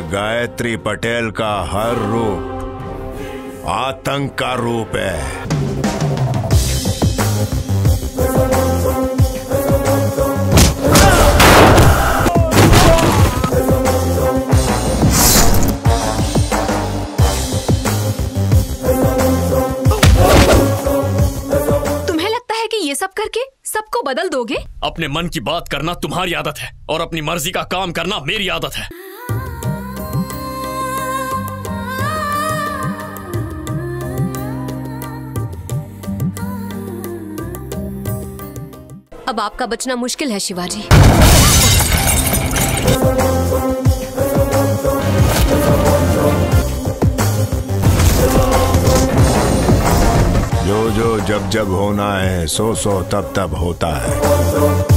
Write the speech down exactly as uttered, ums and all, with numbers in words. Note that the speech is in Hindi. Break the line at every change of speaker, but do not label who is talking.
गायत्री पटेल का हर रूप आतंक का रूप है।
तुम्हें लगता है कि ये सब करके सबको बदल दोगे?
अपने मन की बात करना तुम्हारी आदत है और अपनी मर्जी का काम करना मेरी आदत है।
अब आपका बचना मुश्किल है शिवाजी।
जो जो जब जब होना है सो सो तब तब होता है।